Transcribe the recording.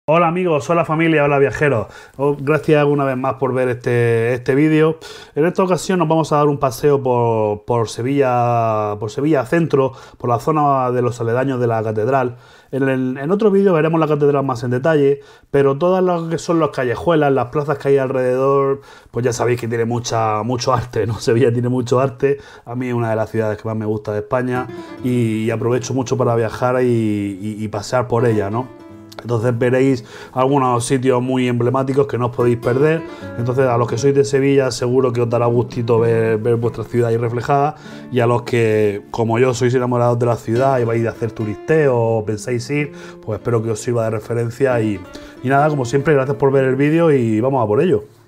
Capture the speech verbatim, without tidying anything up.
Hola amigos, hola familia, hola viajeros. Oh, Gracias una vez más por ver este, este vídeo. En esta ocasión nos vamos a dar un paseo por, por Sevilla, por Sevilla Centro, por la zona de los aledaños de la catedral. En, el, en otro vídeo veremos la catedral más en detalle, pero todas las que son las callejuelas, las plazas que hay alrededor, pues ya sabéis que tiene mucha, mucho arte, ¿no? Sevilla tiene mucho arte. A mí es una de las ciudades que más me gusta de España y, y aprovecho mucho para viajar y, y, y pasear por ella, ¿no? Entonces veréis algunos sitios muy emblemáticos que no os podéis perder. Entonces a los que sois de Sevilla seguro que os dará gustito ver, ver vuestra ciudad ahí reflejada. Y a los que, como yo, sois enamorados de la ciudad y vais a hacer turisteo o pensáis ir, pues espero que os sirva de referencia. Y, y nada, como siempre, gracias por ver el vídeo y vamos a por ello.